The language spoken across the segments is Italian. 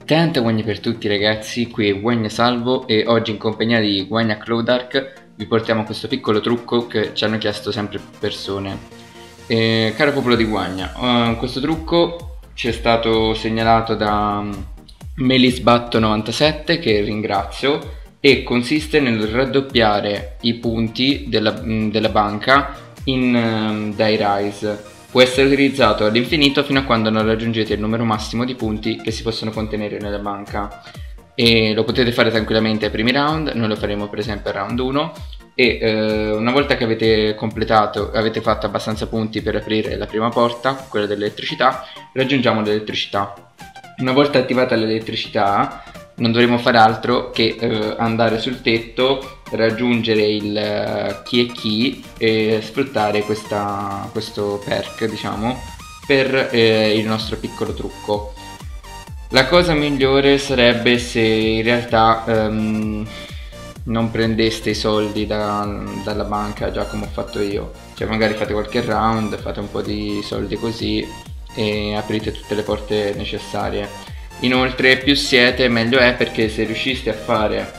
Tanta guagna per tutti ragazzi, qui è Guagna Salvo e oggi in compagnia di Guagna Clowdark vi portiamo questo piccolo trucco che ci hanno chiesto sempre più persone. Caro popolo di Guagna, questo trucco ci è stato segnalato da Melisbatto97, che ringrazio, e consiste nel raddoppiare i punti della banca in Die Rise. Può essere utilizzato all'infinito fino a quando non raggiungete il numero massimo di punti che si possono contenere nella banca, e lo potete fare tranquillamente ai primi round. Noi lo faremo per esempio al round 1 e una volta che avete fatto abbastanza punti per aprire la prima porta, quella dell'elettricità, raggiungiamo l'elettricità. Una volta attivata l'elettricità non dovremo fare altro che andare sul tetto, raggiungere il chi e chi e sfruttare questo perk, diciamo, per il nostro piccolo trucco. La cosa migliore sarebbe se in realtà non prendeste i soldi dalla banca, già come ho fatto io. Cioè magari fate qualche round, fate un po' di soldi così e aprite tutte le porte necessarie. Inoltre più siete meglio è, perché se riusciste a fare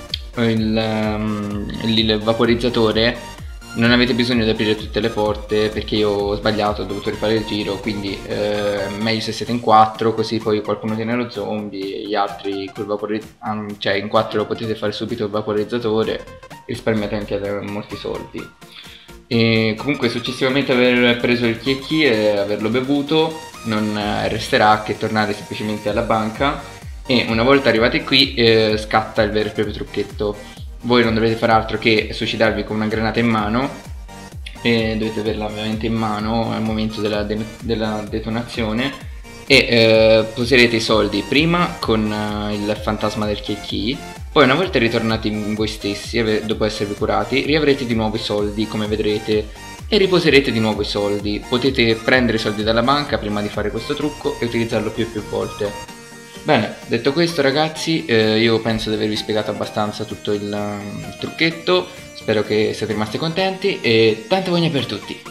il vaporizzatore non avete bisogno di aprire tutte le porte, perché io ho sbagliato, ho dovuto rifare il giro, quindi meglio se siete in 4, così poi qualcuno tiene lo zombie e gli altri cioè in 4 lo potete fare subito il vaporizzatore e risparmiate anche molti soldi. E comunque successivamente aver preso il chi e averlo bevuto non resterà che tornare semplicemente alla banca, e una volta arrivati qui scatta il vero e proprio trucchetto. Voi non dovete fare altro che suicidarvi con una granata in mano, e dovete averla ovviamente in mano al momento della detonazione, e poserete i soldi prima con il fantasma del chi. Poi una volta ritornati in voi stessi, dopo esservi curati, riavrete di nuovo i soldi come vedrete e riposerete di nuovo i soldi. Potete prendere i soldi dalla banca prima di fare questo trucco e utilizzarlo più e più volte. Bene, detto questo ragazzi, io penso di avervi spiegato abbastanza tutto il trucchetto, spero che siate rimasti contenti e tanta voglia per tutti!